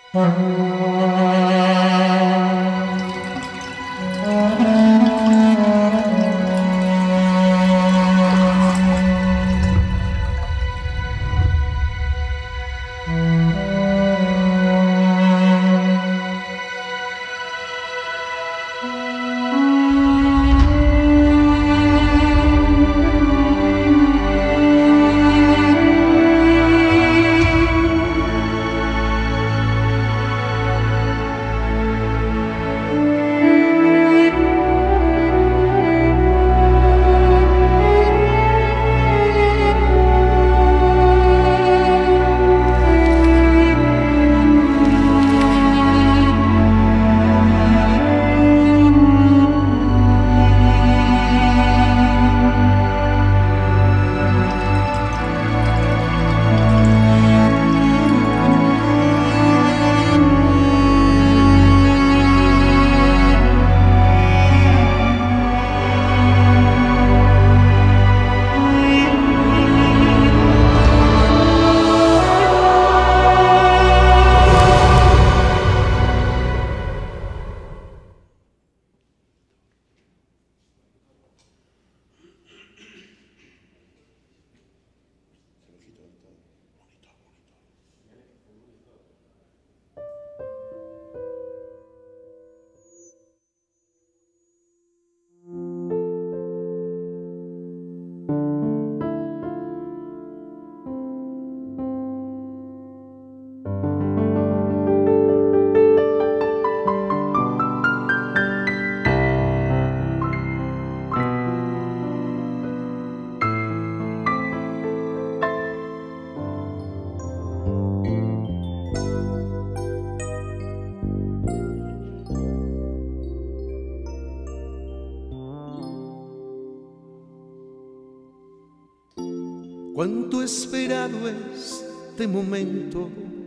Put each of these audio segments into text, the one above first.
Cuánto esperado este momento,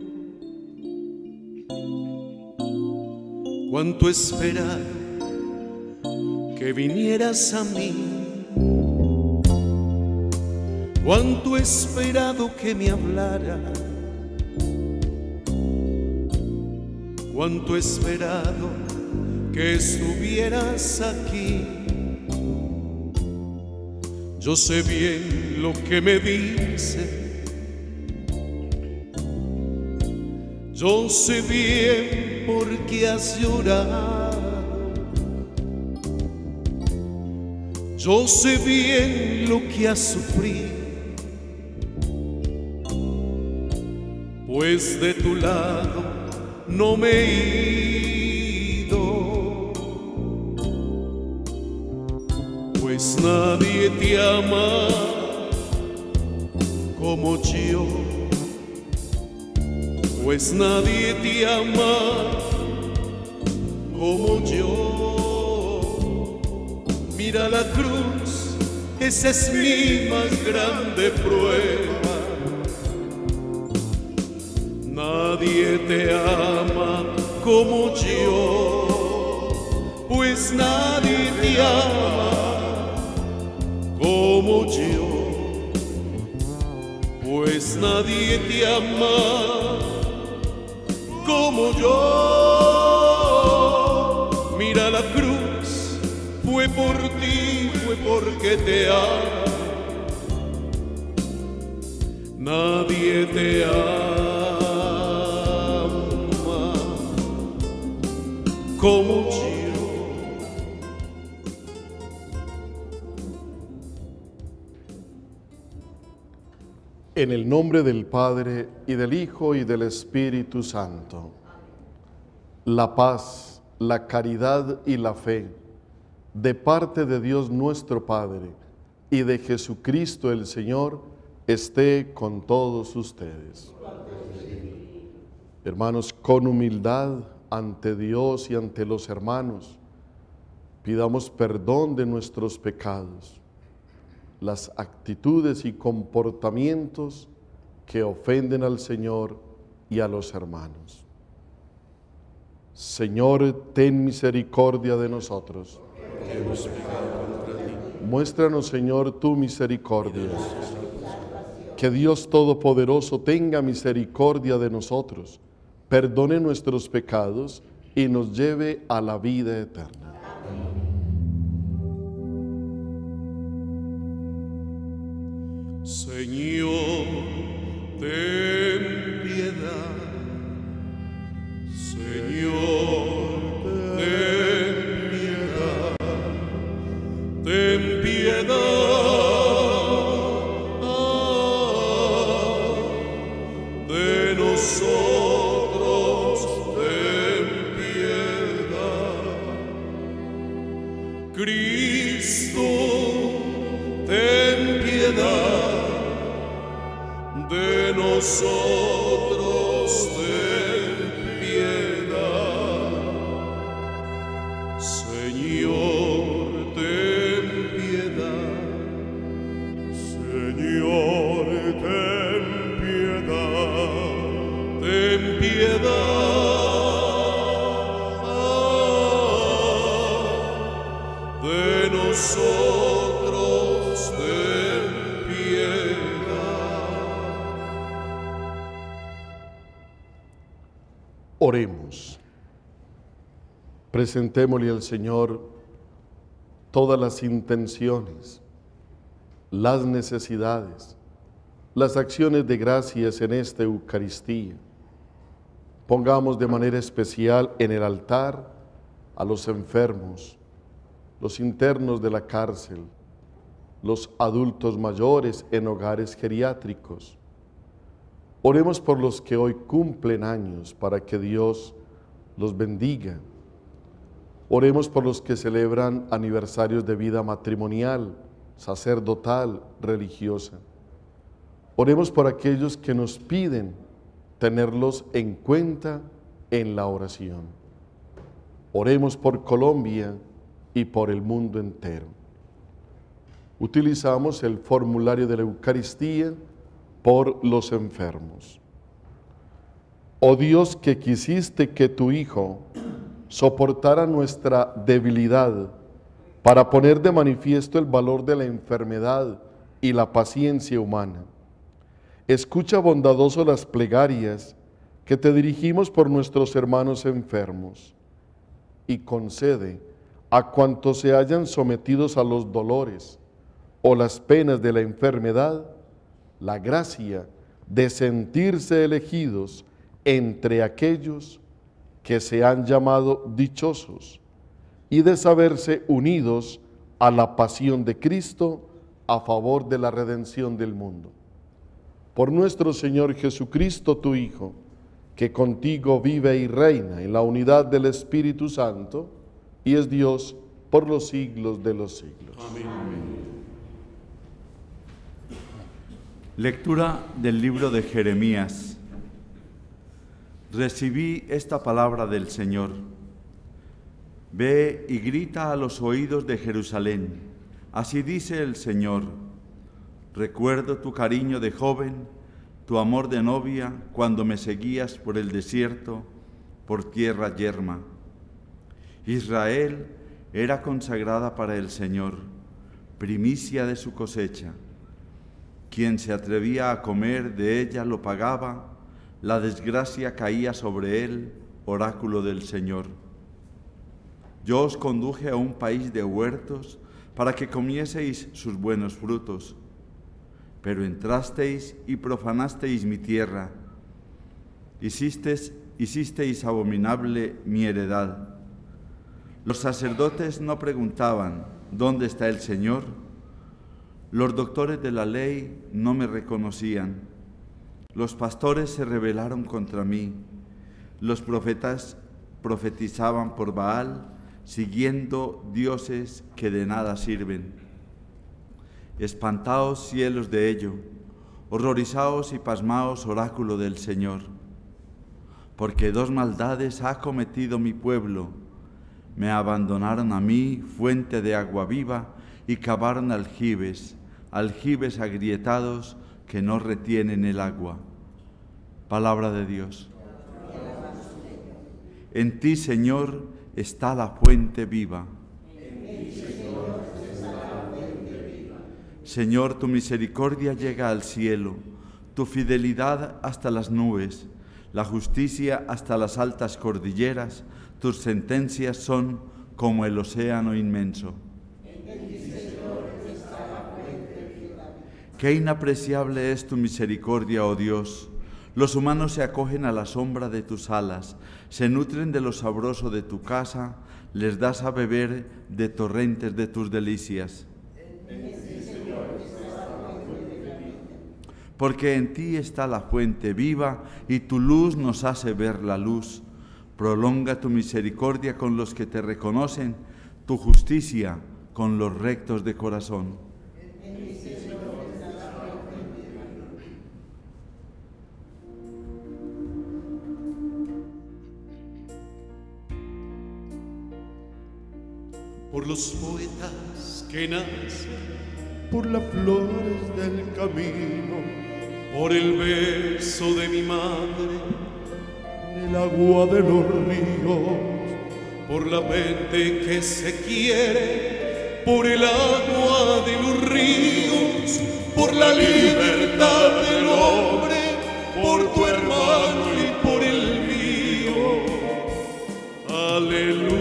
cuánto esperado que vinieras a mí, cuánto esperado que me hablara, cuánto esperado que estuvieras aquí. Yo sé bien lo que me dice, yo sé bien por qué has llorado, yo sé bien lo que has sufrido, pues de tu lado no me he ido, pues nadie te ama como yo, pues nadie te ama como yo. Mira la cruz, esa es mi más grande prueba. Nadie te ama como yo, pues nadie te ama como yo, pues nadie te ama como yo. Mira la cruz, fue por ti, fue porque te amo. Nadie te ama como yo. En el nombre del Padre, y del Hijo, y del Espíritu Santo. La paz, la caridad y la fe, de parte de Dios nuestro Padre, y de Jesucristo el Señor, esté con todos ustedes. Hermanos, con humildad ante Dios y ante los hermanos, pidamos perdón de nuestros pecados, las actitudes y comportamientos que ofenden al Señor y a los hermanos. Señor, ten misericordia de nosotros. Hemos pecado contra ti. Muéstranos, Señor, tu misericordia. Que Dios Todopoderoso tenga misericordia de nosotros, perdone nuestros pecados y nos lleve a la vida eterna. Señor, ten piedad. Señor, ten piedad. Ten piedad de nosotros, ten piedad. Cristo, ten piedad de nosotros, ten piedad. Señor, ten piedad. Señor, ten piedad. Ten piedad de nosotros, ten piedad. Oremos. Presentémosle al Señor todas las intenciones, las necesidades, las acciones de gracias en esta Eucaristía. Pongamos de manera especial en el altar a los enfermos, los internos de la cárcel, los adultos mayores en hogares geriátricos. Oremos por los que hoy cumplen años para que Dios los bendiga. Oremos por los que celebran aniversarios de vida matrimonial, sacerdotal, religiosa. Oremos por aquellos que nos piden tenerlos en cuenta en la oración. Oremos por Colombia y por el mundo entero. Utilizamos el formulario de la Eucaristía por los enfermos. Oh Dios, que quisiste que tu Hijo soportara nuestra debilidad para poner de manifiesto el valor de la enfermedad y la paciencia humana. Escucha bondadoso las plegarias que te dirigimos por nuestros hermanos enfermos y concede a cuantos se hayan sometidos a los dolores o las penas de la enfermedad la gracia de sentirse elegidos entre aquellos que se han llamado dichosos y de saberse unidos a la pasión de Cristo a favor de la redención del mundo. Por nuestro Señor Jesucristo, tu Hijo, que contigo vive y reina en la unidad del Espíritu Santo, y es Dios por los siglos de los siglos. Amén. Lectura del libro de Jeremías. Recibí esta palabra del Señor. Ve y grita a los oídos de Jerusalén. Así dice el Señor. Recuerdo tu cariño de joven, tu amor de novia, cuando me seguías por el desierto, por tierra yerma. Israel era consagrada para el Señor, primicia de su cosecha. Quien se atrevía a comer de ella lo pagaba, la desgracia caía sobre él, oráculo del Señor. Yo os conduje a un país de huertos para que comieseis sus buenos frutos, pero entrasteis y profanasteis mi tierra, hicisteis abominable mi heredad. Los sacerdotes no preguntaban, ¿dónde está el Señor? Los doctores de la ley no me reconocían. Los pastores se rebelaron contra mí. Los profetas profetizaban por Baal, siguiendo dioses que de nada sirven. Espantaos, cielos, de ello, horrorizaos y pasmaos, oráculo del Señor. Porque dos maldades ha cometido mi pueblo. Me abandonaron a mí, fuente de agua viva, y cavaron aljibes agrietados que no retienen el agua. Palabra de Dios. En ti, Señor, está la fuente viva. Señor, tu misericordia llega al cielo, tu fidelidad hasta las nubes. la justicia hasta las altas cordilleras, tus sentencias son como el océano inmenso. Qué inapreciable es tu misericordia, oh Dios. Los humanos se acogen a la sombra de tus alas, se nutren de lo sabroso de tu casa, les das a beber de torrentes de tus delicias. Porque en ti está la fuente viva y tu luz nos hace ver la luz. Prolonga tu misericordia con los que te reconocen, tu justicia con los rectos de corazón. Por los poetas que nacen, por las flores del camino, por el beso de mi madre, por el agua de los ríos, por la gente que se quiere, por el agua de los ríos, por la libertad del hombre, por tu hermano y por el mío. Aleluya.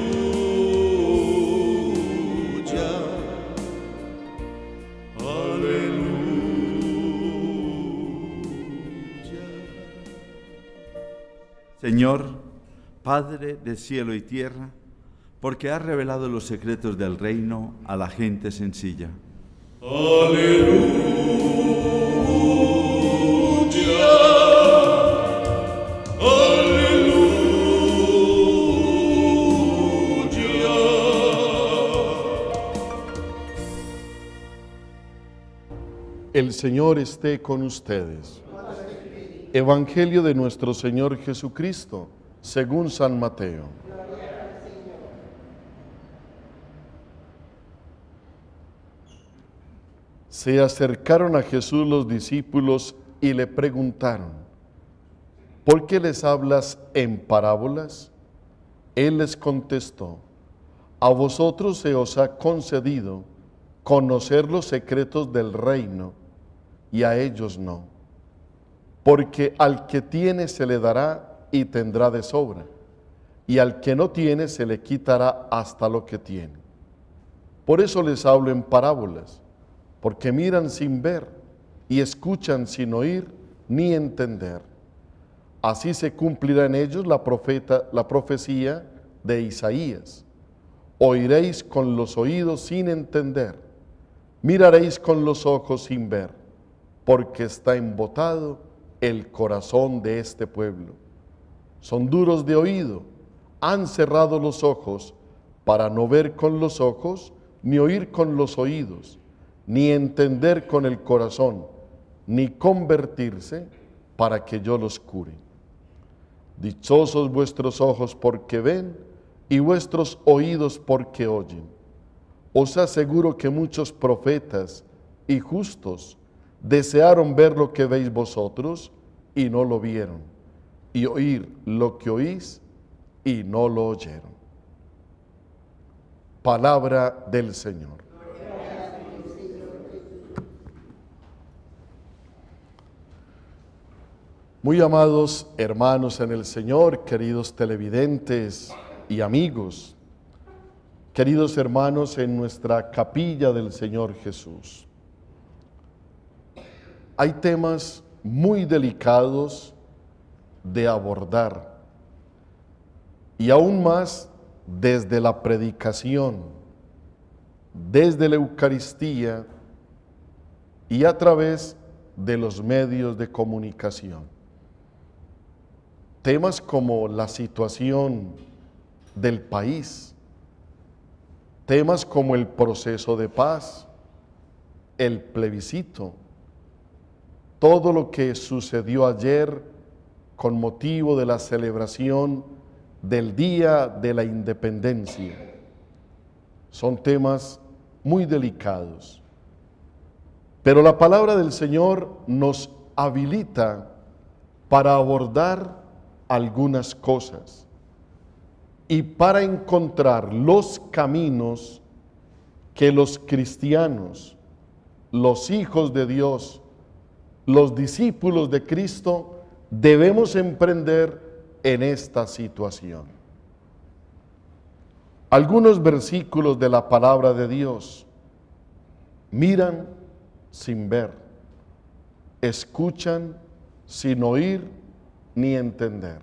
Señor, Padre de cielo y tierra, porque has revelado los secretos del reino a la gente sencilla. Aleluya. Aleluya. El Señor esté con ustedes. Evangelio de nuestro Señor Jesucristo, según San Mateo. Se acercaron a Jesús los discípulos y le preguntaron: ¿por qué les hablas en parábolas? Él les contestó: a vosotros se os ha concedido conocer los secretos del reino, y a ellos no. Porque al que tiene se le dará y tendrá de sobra, y al que no tiene se le quitará hasta lo que tiene. Por eso les hablo en parábolas, porque miran sin ver y escuchan sin oír ni entender. Así se cumplirá en ellos la profecía de Isaías. Oiréis con los oídos sin entender, miraréis con los ojos sin ver, porque está embotado el corazón de este pueblo. Son duros de oído, han cerrado los ojos para no ver con los ojos, ni oír con los oídos, ni entender con el corazón, ni convertirse para que yo los cure. Dichosos vuestros ojos porque ven y vuestros oídos porque oyen. Os aseguro que muchos profetas y justos desearon ver lo que veis vosotros y no lo vieron, y oír lo que oís y no lo oyeron. Palabra del Señor. Muy amados hermanos en el Señor, queridos televidentes y amigos, queridos hermanos en nuestra capilla del Señor Jesús. Hay temas muy delicados de abordar, y aún más desde la predicación, desde la Eucaristía y a través de los medios de comunicación. Temas como la situación del país, temas como el proceso de paz, el plebiscito, todo lo que sucedió ayer con motivo de la celebración del Día de la Independencia. Son temas muy delicados. Pero la palabra del Señor nos habilita para abordar algunas cosas y para encontrar los caminos que los cristianos, los hijos de Dios, los discípulos de Cristo debemos emprender en esta situación? Algunos versículos de la palabra de Dios: miran sin ver, escuchan sin oír ni entender.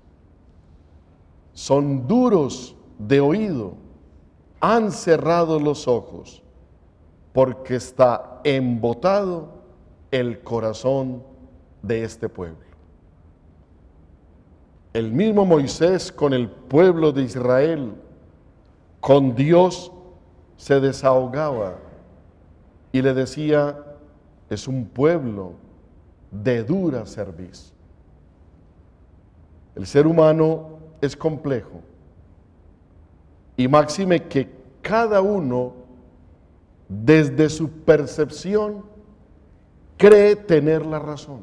Son duros de oído, han cerrado los ojos, porque está embotado el corazón de este pueblo. El mismo Moisés con el pueblo de Israel, con Dios, se desahogaba y le decía: es un pueblo de dura cerviz. El ser humano es complejo, y máxime que cada uno, desde su percepción, cree tener la razón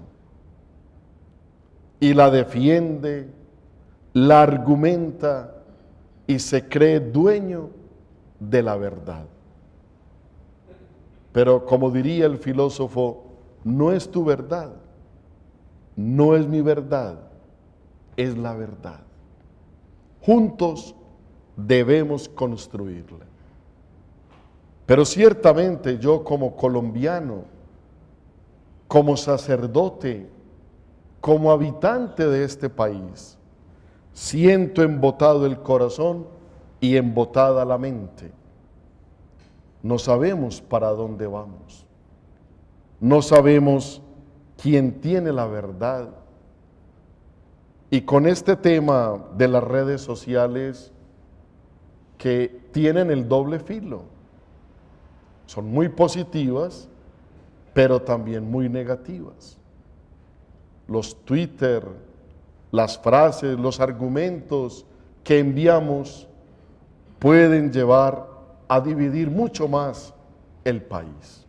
y la defiende, la argumenta y se cree dueño de la verdad. Pero como diría el filósofo, no es tu verdad, no es mi verdad, es la verdad. Juntos debemos construirla. Pero ciertamente yo, como colombiano, como sacerdote, como habitante de este país, siento embotado el corazón y embotada la mente. No sabemos para dónde vamos. No sabemos quién tiene la verdad. Y con este tema de las redes sociales, que tienen el doble filo, son muy positivas, pero también muy negativas. Los Twitter, las frases, los argumentos que enviamos pueden llevar a dividir mucho más el país.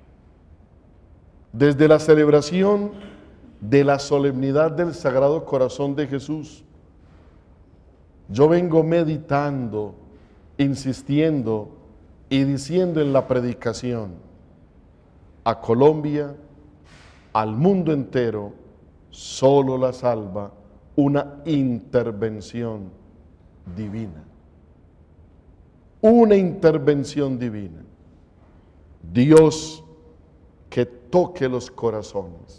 Desde la celebración de la solemnidad del Sagrado Corazón de Jesús, yo vengo meditando, insistiendo y diciendo en la predicación: a Colombia, al mundo entero, solo la salva una intervención divina. Una intervención divina. Dios que toque los corazones.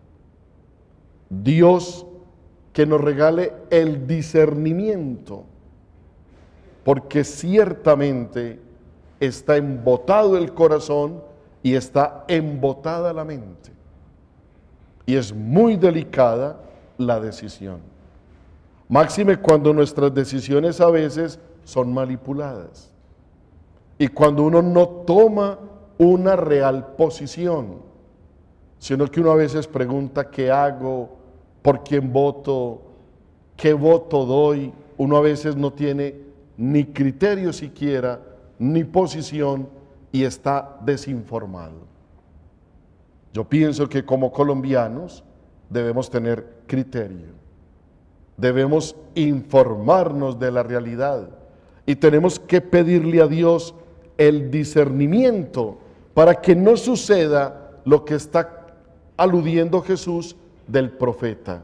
Dios que nos regale el discernimiento, porque ciertamente está embotado el corazón y está embotada la mente. Y es muy delicada la decisión. Máxime cuando nuestras decisiones a veces son manipuladas. Y cuando uno no toma una real posición, sino que uno a veces pregunta: ¿qué hago? ¿Por quién voto? ¿Qué voto doy? Uno a veces no tiene ni criterio siquiera, ni posición, y está desinformado. Yo pienso que como colombianos debemos tener criterio, debemos informarnos de la realidad y tenemos que pedirle a Dios el discernimiento para que no suceda lo que está aludiendo Jesús del profeta.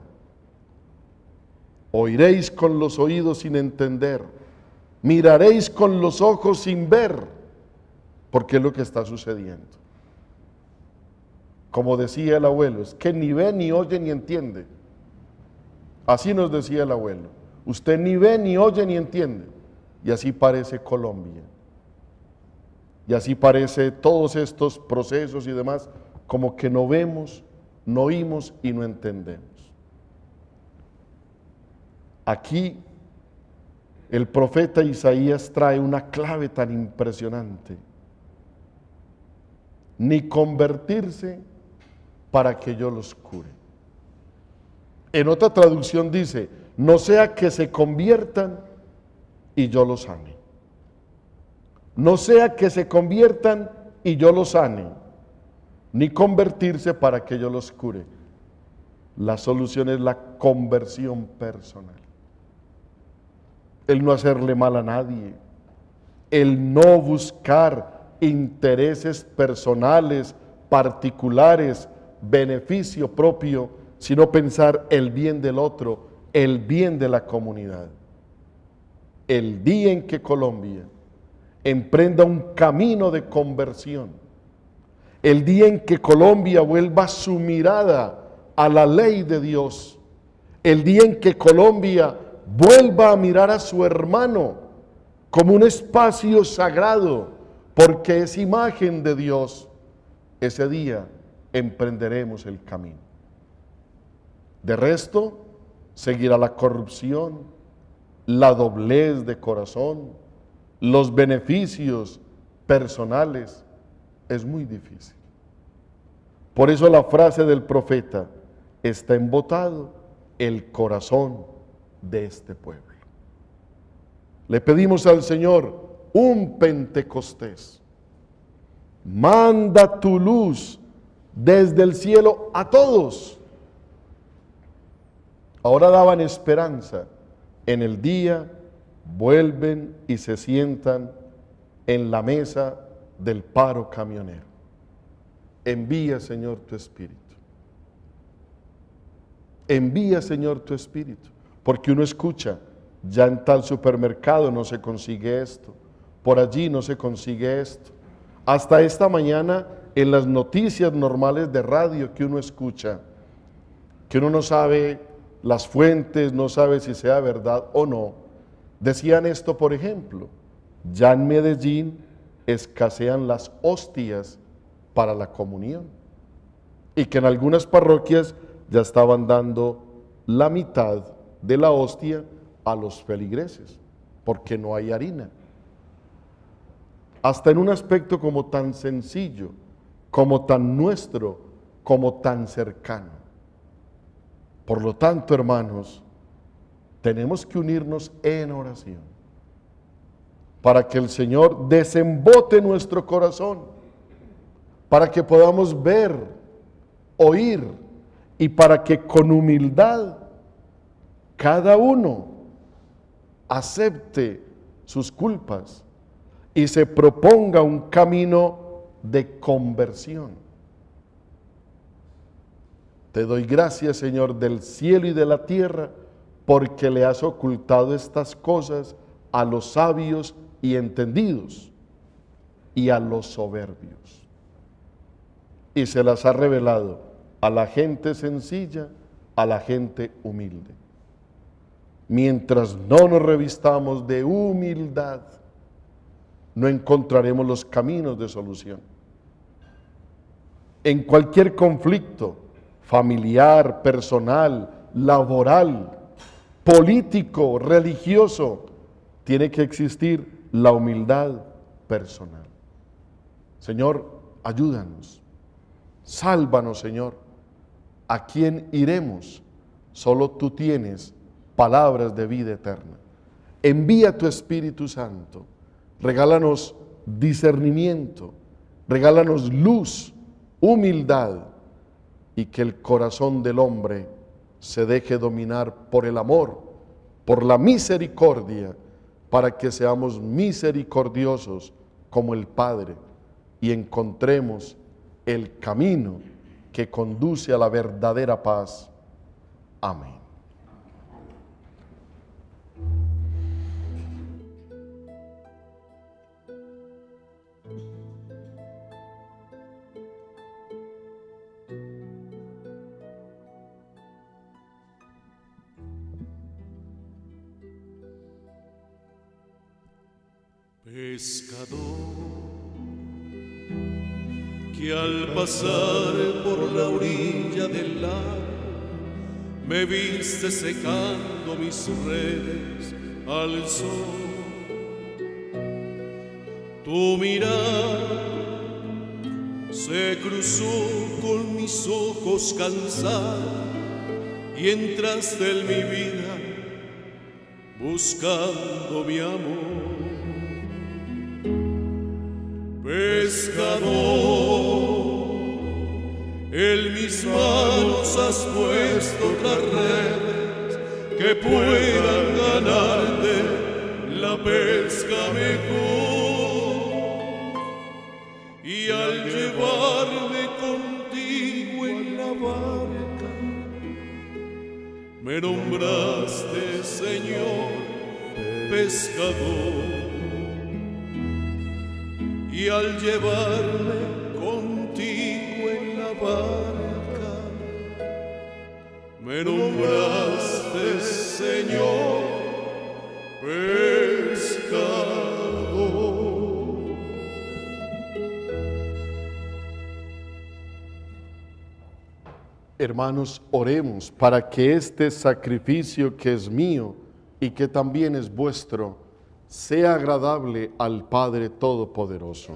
Oiréis con los oídos sin entender, miraréis con los ojos sin ver, porque es lo que está sucediendo. Como decía el abuelo, es que ni ve, ni oye, ni entiende. Así nos decía el abuelo. Usted ni ve, ni oye, ni entiende. Y así parece Colombia. Y así parece todos estos procesos y demás, como que no vemos, no oímos y no entendemos. Aquí el profeta Isaías trae una clave tan impresionante: ni convertirse para que yo los cure. En otra traducción dice: no sea que se conviertan y yo los sane. No sea que se conviertan y yo los sane, ni convertirse para que yo los cure. La solución es la conversión personal. El no hacerle mal a nadie, el no buscar intereses personales, particulares, beneficio propio, sino pensar el bien del otro, el bien de la comunidad. El día en que Colombia emprenda un camino de conversión, el día en que Colombia vuelva su mirada a la ley de Dios, el día en que Colombia vuelva a mirar a su hermano como un espacio sagrado, porque es imagen de Dios, ese día emprenderemos el camino. De resto, seguirá la corrupción, la doblez de corazón, los beneficios personales. Es muy difícil. Por eso la frase del profeta: está embotado el corazón de este pueblo. Le pedimos al Señor un Pentecostés. Manda tu luz desde el cielo a todos. Ahora daban esperanza. En el día vuelven y se sientan en la mesa del paro camionero. Envía, Señor, tu Espíritu. Envía, Señor, tu Espíritu. Porque uno escucha: ya en tal supermercado no se consigue esto, por allí no se consigue esto. Hasta esta mañana en las noticias normales de radio que uno escucha, que uno no sabe las fuentes, no sabe si sea verdad o no, decían esto, por ejemplo: ya en Medellín escasean las hostias para la comunión, y que en algunas parroquias ya estaban dando la mitad de la hostia a los feligreses, porque no hay harina. Hasta en un aspecto como tan sencillo, como tan nuestro, como tan cercano. Por lo tanto, hermanos, tenemos que unirnos en oración para que el Señor desembote nuestro corazón, para que podamos ver, oír, y para que con humildad cada uno acepte sus culpas y se proponga un camino de conversión. Te doy gracias, Señor, del cielo y de la tierra, porque le has ocultado estas cosas a los sabios y entendidos y a los soberbios, y se las ha revelado a la gente sencilla, a la gente humilde. Mientras no nos revistamos de humildad, no encontraremos los caminos de solución. En cualquier conflicto familiar, personal, laboral, político, religioso, tiene que existir la humildad personal. Señor, ayúdanos. Sálvanos, Señor. ¿A quién iremos? Solo tú tienes palabras de vida eterna. Envía tu Espíritu Santo. Regálanos discernimiento. Regálanos luz, humildad, y que el corazón del hombre se deje dominar por el amor, por la misericordia, para que seamos misericordiosos como el Padre y encontremos el camino que conduce a la verdadera paz. Amén. Pescador, que al pasar por la orilla del lago me viste secando mis redes al sol. Tu mirada se cruzó con mis ojos cansados y entraste en mi vida buscando mi amor. Pescador, en mis manos has puesto las redes que puedan ganarte la pesca mejor, y al llevarme contigo en la barca Me nombraste, Señor, pescador, y al llevarme contigo en la barca, me nombraste, Señor, pescador. Hermanos, oremos para que este sacrificio que es mío y que también es vuestro, sea agradable al Padre Todopoderoso.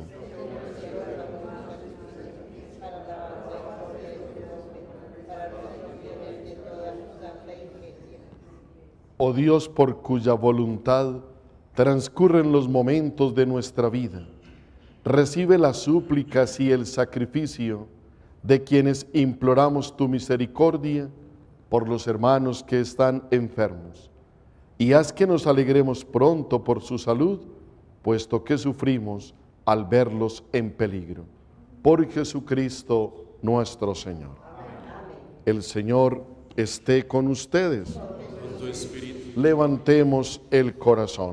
Oh Dios, por cuya voluntad transcurren los momentos de nuestra vida, recibe las súplicas y el sacrificio de quienes imploramos tu misericordia por los hermanos que están enfermos, y haz que nos alegremos pronto por su salud, puesto que sufrimos al verlos en peligro. Por Jesucristo nuestro Señor. El Señor esté con ustedes. Levantemos el corazón.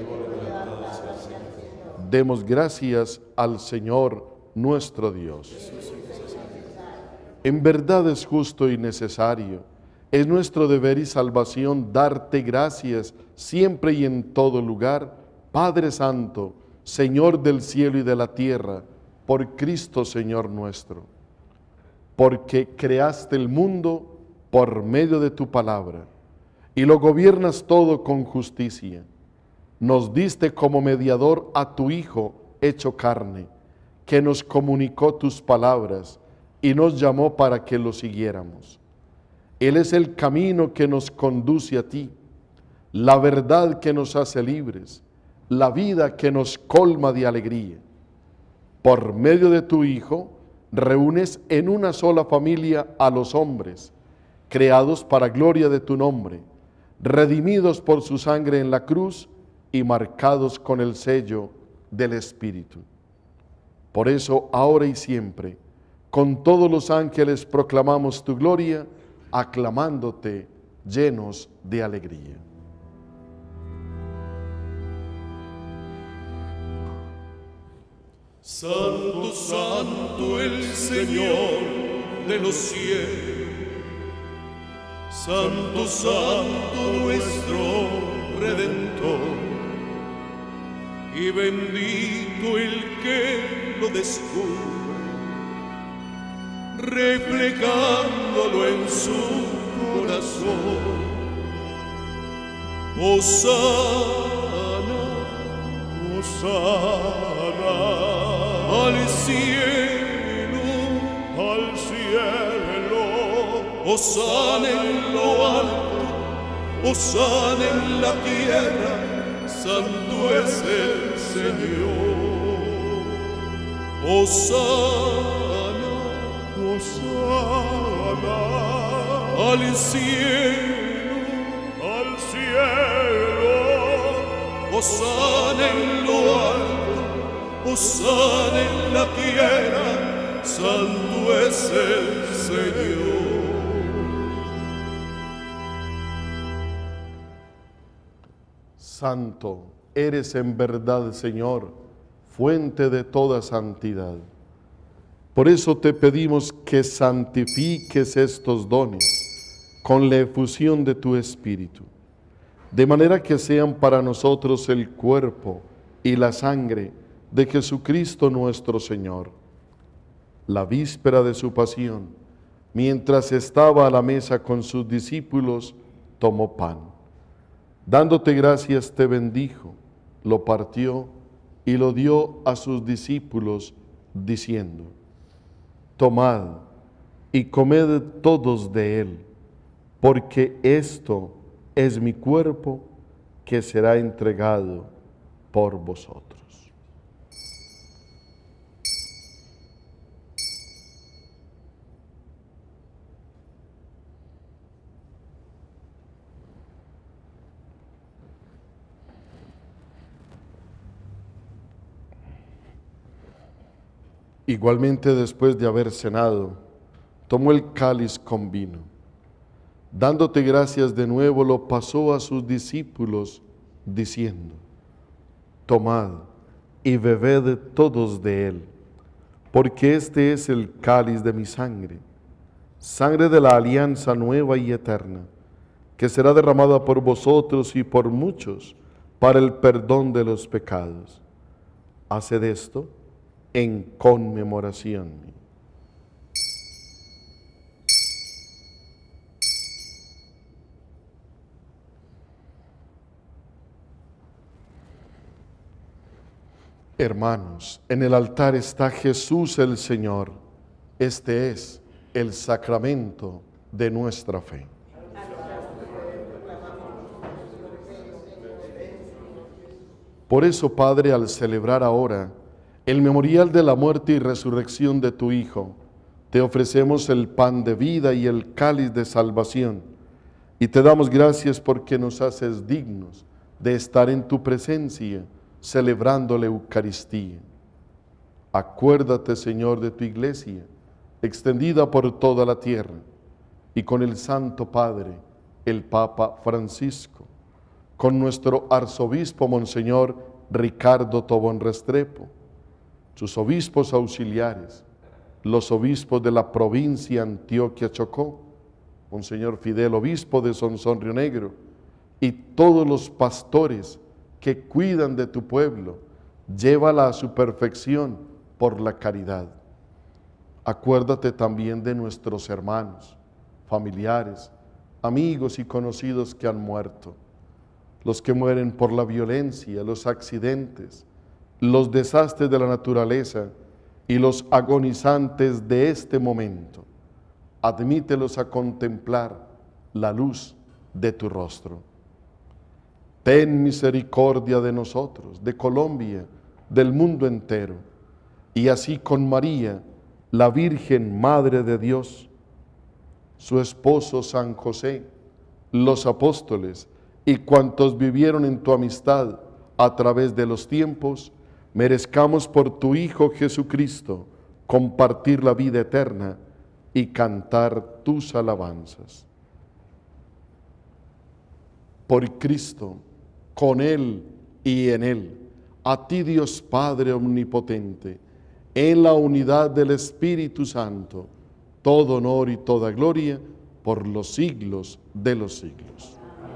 Demos gracias al Señor nuestro Dios. En verdad es justo y necesario, es nuestro deber y salvación darte gracias siempre y en todo lugar, Padre Santo, Señor del cielo y de la tierra, por Cristo Señor nuestro, porque creaste el mundo por medio de tu palabra y lo gobiernas todo con justicia. Nos diste como mediador a tu Hijo hecho carne, que nos comunicó tus palabras y nos llamó para que lo siguiéramos. Él es el camino que nos conduce a ti, la verdad que nos hace libres, la vida que nos colma de alegría. Por medio de tu Hijo, reúnes en una sola familia a los hombres, creados para gloria de tu nombre, redimidos por su sangre en la cruz y marcados con el sello del Espíritu. Por eso, ahora y siempre, con todos los ángeles proclamamos tu gloria, aclamándote llenos de alegría. Santo, santo el Señor de los cielos. Santo, santo nuestro Redentor. Y bendito el que lo descubre, reflejándolo en su corazón. Hosana, Hosana, al cielo, Hosana en lo alto, Hosana en la tierra, santo es el Señor. Hosana, Hosana, al cielo, Hosana en lo alto, Hosana en la tierra, santo es el Señor. Santo eres en verdad, Señor, fuente de toda santidad. Por eso te pedimos que santifiques estos dones con la efusión de tu Espíritu, de manera que sean para nosotros el cuerpo y la sangre de Jesucristo nuestro Señor. La víspera de su pasión, mientras estaba a la mesa con sus discípulos, tomó pan. Dándote gracias te bendijo, lo partió y lo dio a sus discípulos, diciendo: tomad y comed todos de él, porque esto es mi cuerpo que será entregado por vosotros. Igualmente, después de haber cenado, tomó el cáliz con vino. Dándote gracias de nuevo, lo pasó a sus discípulos, diciendo: tomad y bebed todos de él, porque este es el cáliz de mi sangre, sangre de la alianza nueva y eterna, que será derramada por vosotros y por muchos para el perdón de los pecados. Haced esto en conmemoración mía. Hermanos, en el altar está Jesús el Señor. Este es el sacramento de nuestra fe. Por eso, Padre, al celebrar ahora el memorial de la muerte y resurrección de tu Hijo, te ofrecemos el pan de vida y el cáliz de salvación, y te damos gracias porque nos haces dignos de estar en tu presencia, celebrando la Eucaristía. Acuérdate, Señor, de tu Iglesia, extendida por toda la tierra, y con el Santo Padre, el Papa Francisco, con nuestro arzobispo Monseñor Ricardo Tobón Restrepo, sus obispos auxiliares, los obispos de la provincia Antioquia Chocó, Monseñor Fidel, obispo de Sonsón Río Negro, y todos los pastores que cuidan de tu pueblo, llévala a su perfección por la caridad. Acuérdate también de nuestros hermanos, familiares, amigos y conocidos que han muerto, los que mueren por la violencia, los accidentes, los desastres de la naturaleza y los agonizantes de este momento. Admítelos a contemplar la luz de tu rostro. Ten misericordia de nosotros, de Colombia, del mundo entero, y así con María, la Virgen Madre de Dios, su esposo San José, los apóstoles y cuantos vivieron en tu amistad a través de los tiempos, merezcamos por tu Hijo Jesucristo compartir la vida eterna y cantar tus alabanzas. Por Cristo, con Él y en Él, a ti Dios Padre Omnipotente, en la unidad del Espíritu Santo, todo honor y toda gloria por los siglos de los siglos.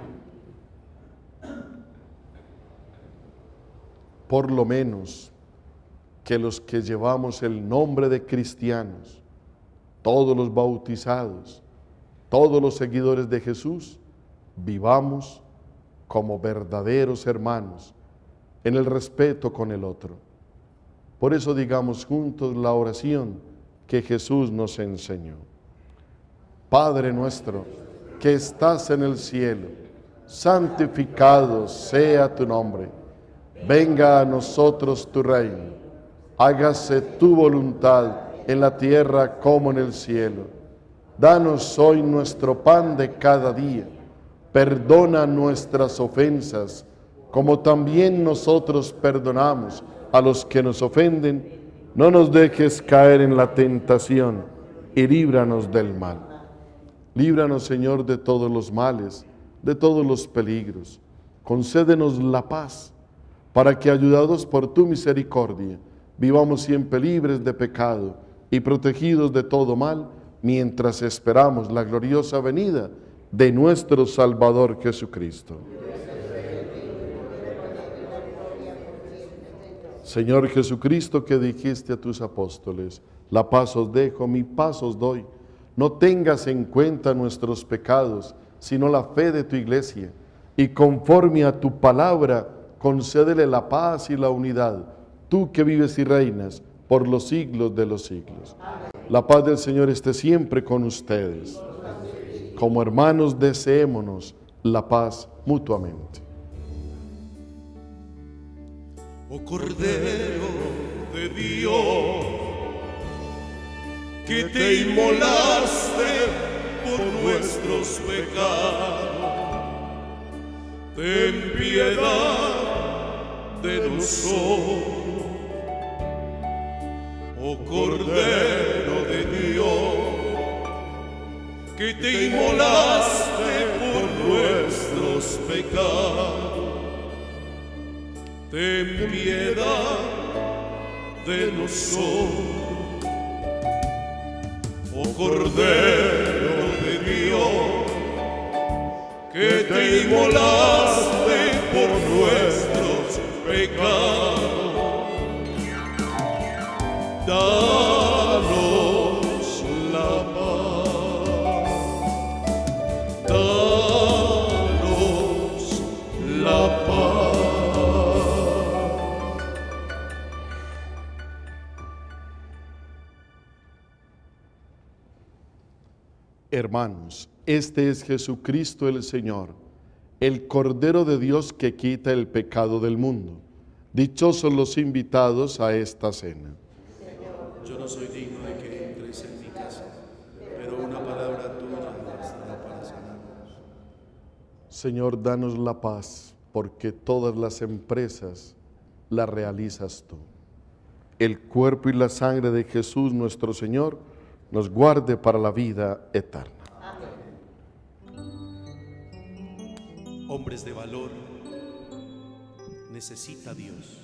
Por lo menos que los que llevamos el nombre de cristianos, todos los bautizados, todos los seguidores de Jesús, vivamos como verdaderos hermanos, en el respeto con el otro. Por eso digamos juntos la oración que Jesús nos enseñó. Padre nuestro, que estás en el cielo, santificado sea tu nombre. Venga a nosotros tu reino. Hágase tu voluntad en la tierra como en el cielo. Danos hoy nuestro pan de cada día. Perdona nuestras ofensas, como también nosotros perdonamos a los que nos ofenden. No nos dejes caer en la tentación y líbranos del mal. Líbranos, Señor, de todos los males, de todos los peligros. Concédenos la paz, para que, ayudados por tu misericordia, vivamos siempre libres de pecado y protegidos de todo mal, mientras esperamos la gloriosa venida de nuestro Salvador Jesucristo. Señor Jesucristo, que dijiste a tus apóstoles: la paz os dejo, mi paz os doy. No tengas en cuenta nuestros pecados, sino la fe de tu Iglesia, y conforme a tu palabra, concédele la paz y la unidad, tú que vives y reinas por los siglos de los siglos. La paz del Señor esté siempre con ustedes. Como hermanos, deseémonos la paz mutuamente. Oh Cordero de Dios, que te inmolaste por nuestros pecados, ten piedad de nosotros. Oh Cordero de Dios, que que te inmolaste por nuestros pecados. Ten piedad de nosotros, oh Cordero de Dios, que te inmolaste por nuestros pecados. Danos la paz, danos la paz. Hermanos, este es Jesucristo el Señor, el Cordero de Dios que quita el pecado del mundo. Dichosos los invitados a esta cena. Yo no soy digno de que entres en mi casa, pero una palabra tuya bastará para sanarnos. Señor, danos la paz, porque todas las empresas las realizas tú. El cuerpo y la sangre de Jesús nuestro Señor nos guarde para la vida eterna. Hombres de valor, necesita Dios.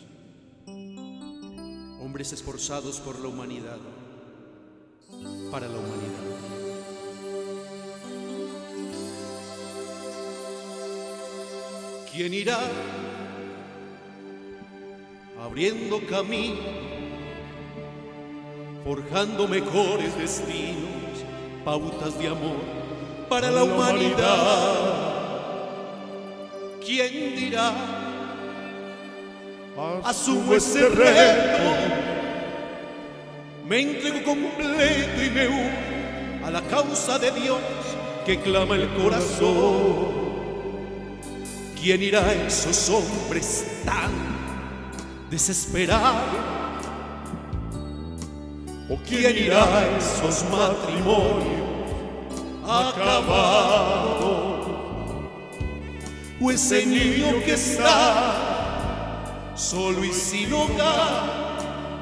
Hombres esforzados por la humanidad, para la humanidad. ¿Quién irá abriendo camino, forjando mejores destinos, pautas de amor para la humanidad? ¿Quién dirá? Asumo ese reto, me entrego completo y me uno a la causa de Dios que clama el corazón. ¿Quién irá a esos hombres tan desesperados? ¿O quién irá a esos matrimonios acabados? ¿O ese niño que está solo y sin hogar,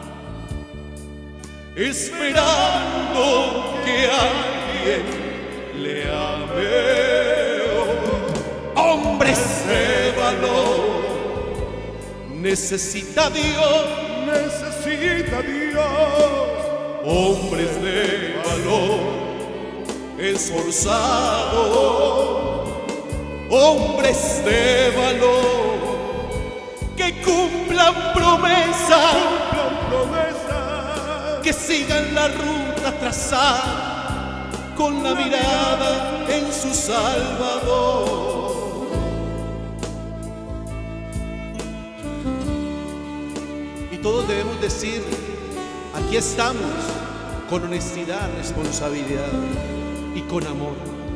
esperando que alguien le ame? Hombres de valor, necesita Dios, necesita Dios. Hombres de valor, esforzados, hombres de valor, que cumplan promesa, que sigan la ruta trazada con la mirada en su Salvador. Y todos debemos decir, aquí estamos, con honestidad, responsabilidad y con amor.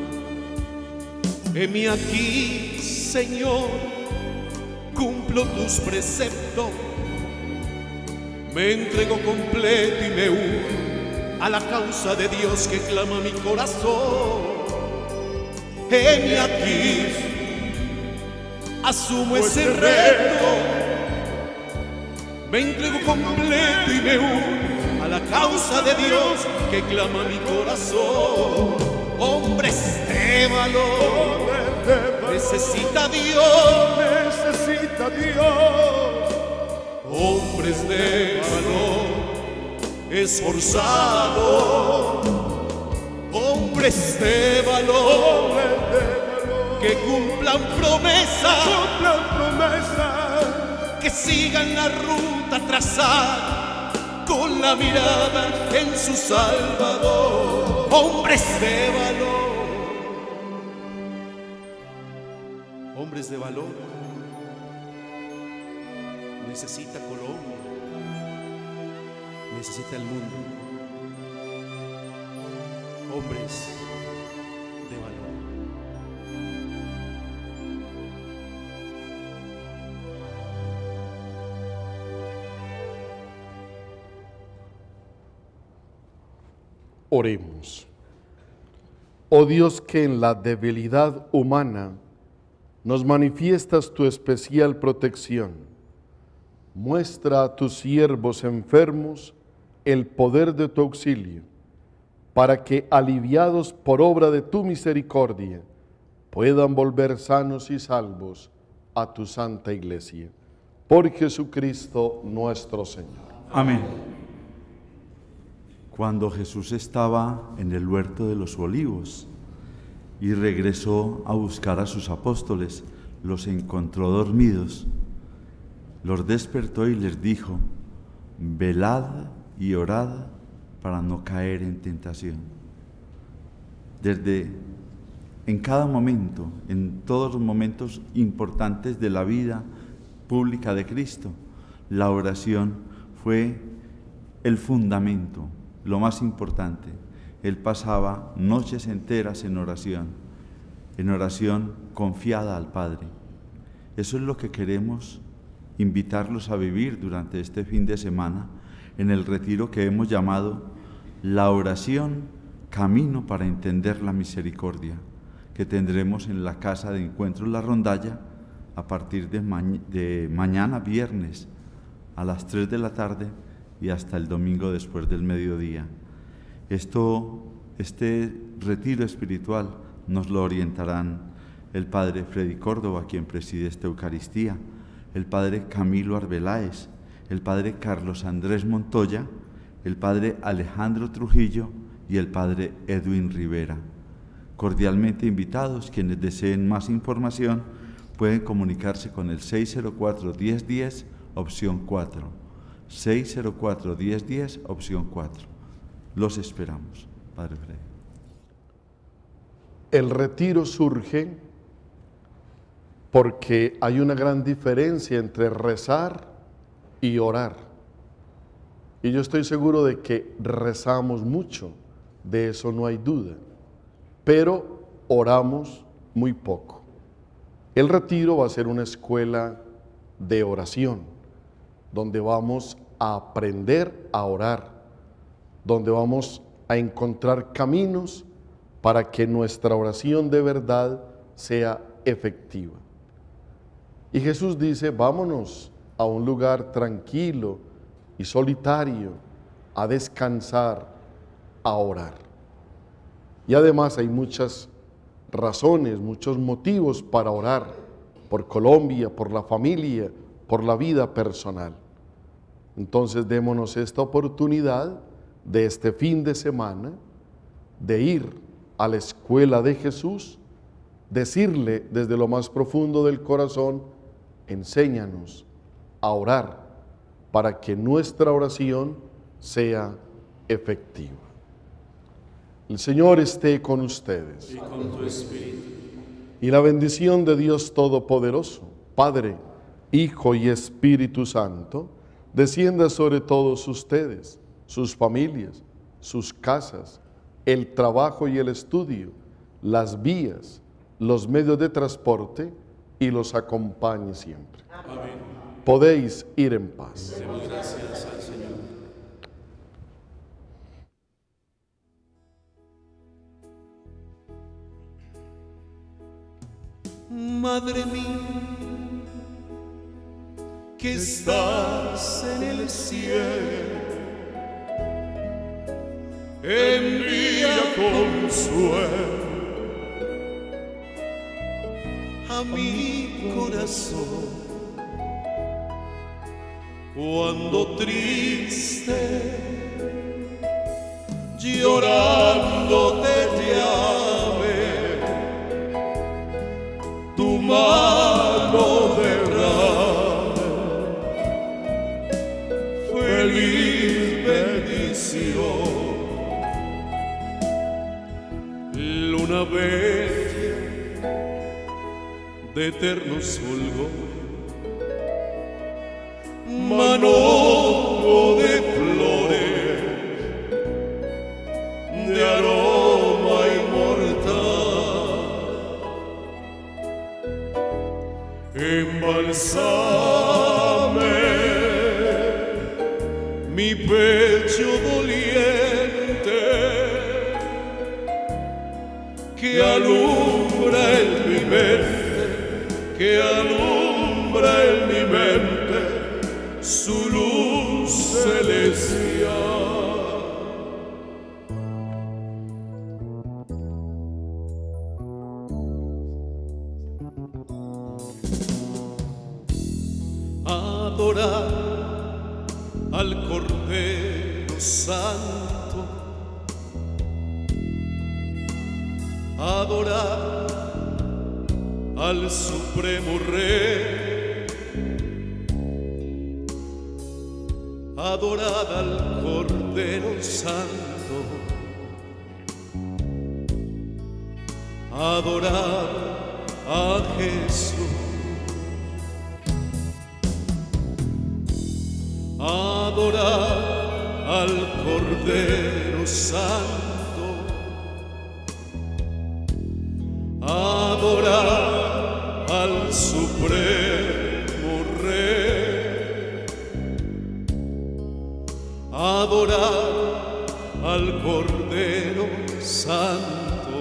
Heme aquí, Señor, cumplo tus preceptos, me entrego completo y me uno a la causa de Dios que clama mi corazón. Heme aquí, asumo ese reto, me entrego completo y me uno a la causa de Dios que clama mi corazón. Hombres de valor, necesita Dios, necesita Dios. Hombres de valor, esforzados, hombres de valor, que cumplan promesa, que sigan la ruta trazada con la mirada en su Salvador. Hombres de valor, hombres de valor, necesita Colombia, necesita el mundo. Hombres de valor. Oremos. Oh Dios, que en la debilidad humana nos manifiestas tu especial protección, muestra a tus siervos enfermos el poder de tu auxilio, para que, aliviados por obra de tu misericordia, puedan volver sanos y salvos a tu santa iglesia. Por Jesucristo nuestro Señor. Amén. Cuando Jesús estaba en el huerto de los olivos y regresó a buscar a sus apóstoles, los encontró dormidos, los despertó y les dijo: velad y orad para no caer en tentación. En cada momento, en todos los momentos importantes de la vida pública de Cristo, la oración fue el fundamento, lo más importante. Él pasaba noches enteras en oración confiada al Padre. Eso es lo que queremos invitarlos a vivir durante este fin de semana en el retiro que hemos llamado la oración camino para entender la misericordia, que tendremos en la Casa de Encuentros La Rondalla a partir de mañana viernes a las 3 de la tarde y hasta el domingo después del mediodía. Este retiro espiritual nos lo orientarán el Padre Freddy Córdoba, quien preside esta Eucaristía, el Padre Camilo Arbeláez, el Padre Carlos Andrés Montoya, el Padre Alejandro Trujillo y el Padre Edwin Rivera. Cordialmente invitados. Quienes deseen más información pueden comunicarse con el 604-1010, opción 4. 604-1010, opción 4. Los esperamos, Padre Freddy. El retiro surge porque hay una gran diferencia entre rezar y orar. Y yo estoy seguro de que rezamos mucho, de eso no hay duda, pero oramos muy poco. El retiro va a ser una escuela de oración, donde vamos a aprender a orar, donde vamos a encontrar caminos para que nuestra oración de verdad sea efectiva. Y Jesús dice: vámonos a un lugar tranquilo y solitario a descansar, a orar. Y además hay muchas razones, muchos motivos para orar por Colombia, por la familia, por la vida personal. Entonces démonos esta oportunidad de este fin de semana de ir a la escuela de Jesús, decirle desde lo más profundo del corazón: enséñanos a orar para que nuestra oración sea efectiva. El Señor esté con ustedes. Y con tu espíritu. Y la bendición de Dios Todopoderoso, Padre, Hijo y Espíritu Santo, descienda sobre todos ustedes, sus familias, sus casas, el trabajo y el estudio, las vías, los medios de transporte, y los acompañe siempre. Amén. Podéis ir en paz. Demos gracias al Señor. Madre mía, que estás en el cielo, envía consuelo a mi corazón cuando triste, llorando te llame, tu mano derrame feliz bendición. Luna bella de eterno fulgor, manojo de flores, de aroma inmortal, embalsame mi pecho doliente, que alumbra en mi mente, que alumbra en mi mente su luz celestial. adorar al Cordero Santo, adorar al Supremo Rey, adorar al Cordero Santo, adorar a Jesús, adorar al Cordero Santo, adorar al Supremo Rey, adorar al Cordero Santo,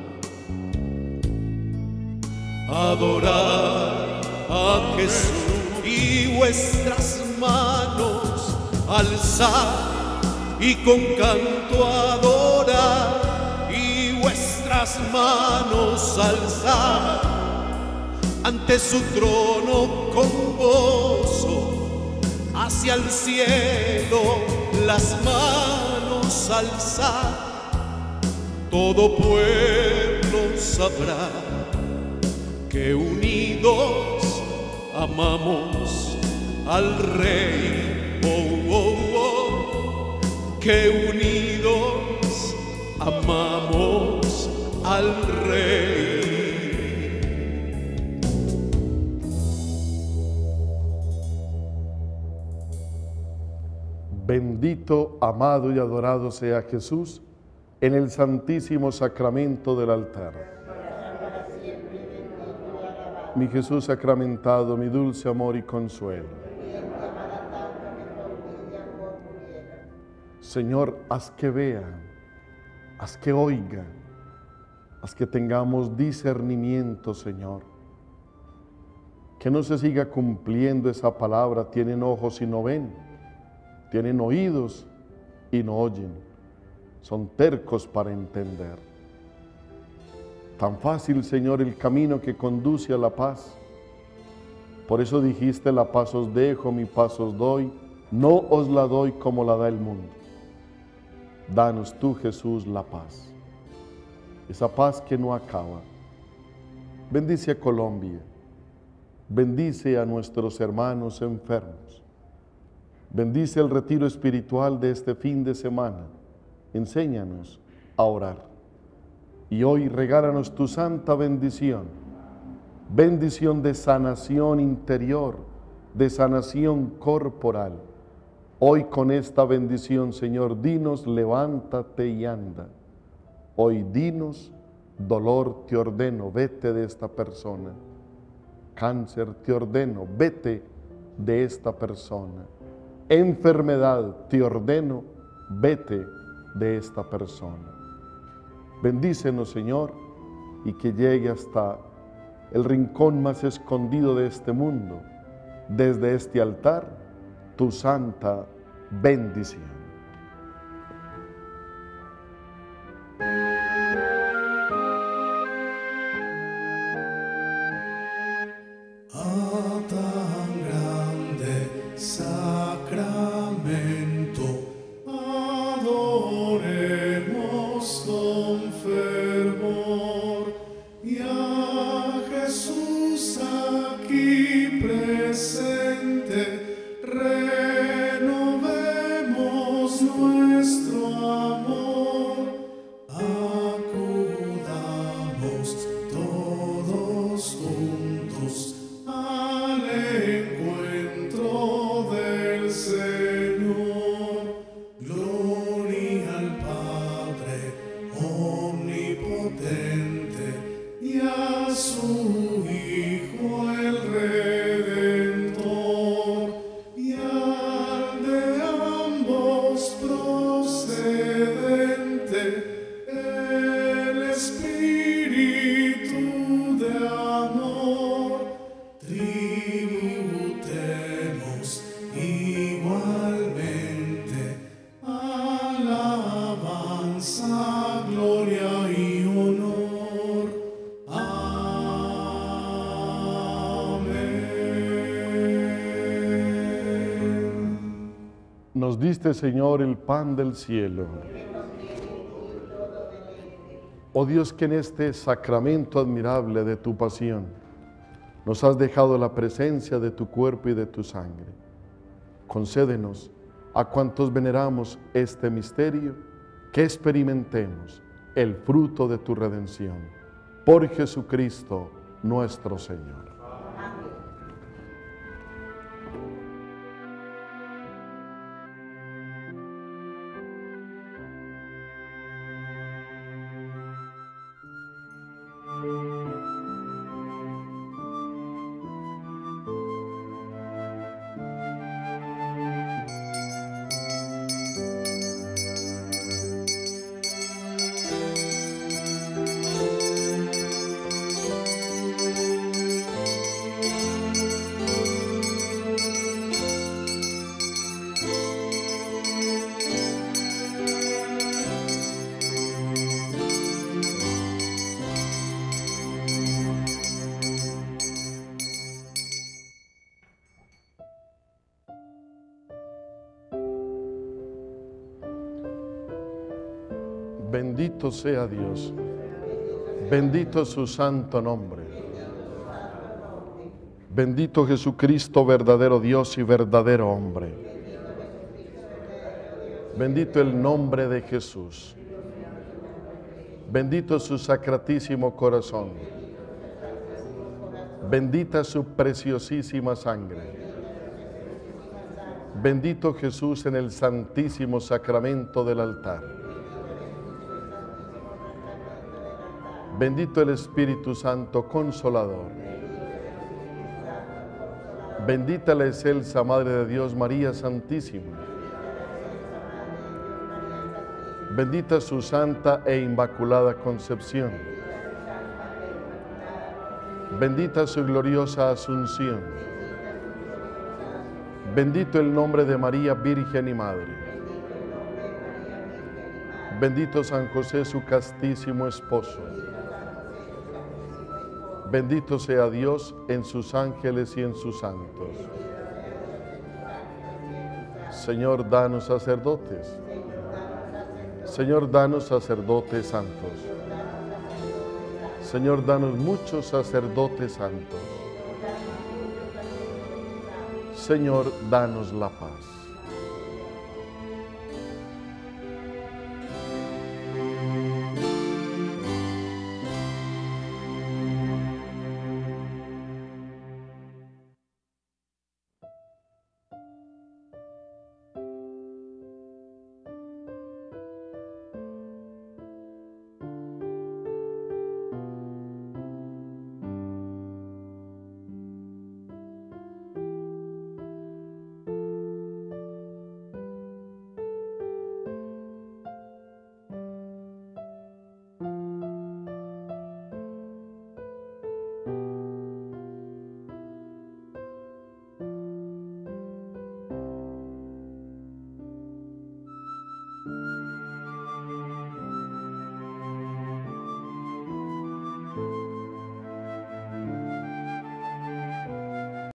adorar a Jesús. Y vuestras manos alzar y con canto adorar, y vuestras manos alzar ante su trono con gozo, hacia el cielo las manos alzar. Todo pueblo sabrá que unidos amamos al Rey, oh, oh, oh, que unidos amamos al Rey. Bendito, amado y adorado sea Jesús en el santísimo sacramento del altar. Mi Jesús sacramentado, mi dulce amor y consuelo. Señor, haz que vean, haz que oigan, haz que tengamos discernimiento, Señor. Que no se siga cumpliendo esa palabra, tienen ojos y no ven, tienen oídos y no oyen, son tercos para entender. Tan fácil, Señor, el camino que conduce a la paz. Por eso dijiste, la paz os dejo, mi paz os doy, no os la doy como la da el mundo. Danos tú, Jesús, la paz, esa paz que no acaba. Bendice a Colombia, bendice a nuestros hermanos enfermos, bendice el retiro espiritual de este fin de semana, enséñanos a orar. Y hoy regálanos tu santa bendición, bendición de sanación interior, de sanación corporal. Hoy con esta bendición, Señor, dinos, levántate y anda. Hoy dinos, dolor te ordeno, vete de esta persona. Cáncer te ordeno, vete de esta persona. Enfermedad te ordeno, vete de esta persona. Bendícenos, Señor, y que llegue hasta el rincón más escondido de este mundo, desde este altar, tu santa bendición. Tan grande sacramento, adoremos con fervor, y a Jesús aquí presente renovemos nuestro amor. Acudamos todos juntos al encuentro del Señor. Gloria al Padre omnipotente y a su Hijo el Redentor, y al de ambos procedente el Espíritu de amor. Tributemos igualmente alabanza, gloria y honor. Amén. Nos diste, Señor, el pan del cielo. Oh Dios, que en este sacramento admirable de tu pasión nos has dejado la presencia de tu cuerpo y de tu sangre. Concédenos a cuantos veneramos este misterio que experimentemos el fruto de tu redención. Por Jesucristo nuestro Señor. Bendito sea Dios, bendito su santo nombre. Bendito Jesucristo, verdadero Dios y verdadero hombre. Bendito el nombre de Jesús. Bendito su sacratísimo corazón. Bendita su preciosísima sangre. Bendito Jesús en el santísimo sacramento del altar. Bendito el Espíritu Santo Consolador. Bendita la excelsa Madre de Dios, María Santísima. Bendita su santa e inmaculada concepción. Bendita su gloriosa asunción. Bendito el nombre de María, Virgen y Madre. Bendito San José, su castísimo esposo. Bendito sea Dios en sus ángeles y en sus santos. Señor, danos sacerdotes. Señor, danos sacerdotes santos. Señor, danos muchos sacerdotes santos. Señor, danos la paz.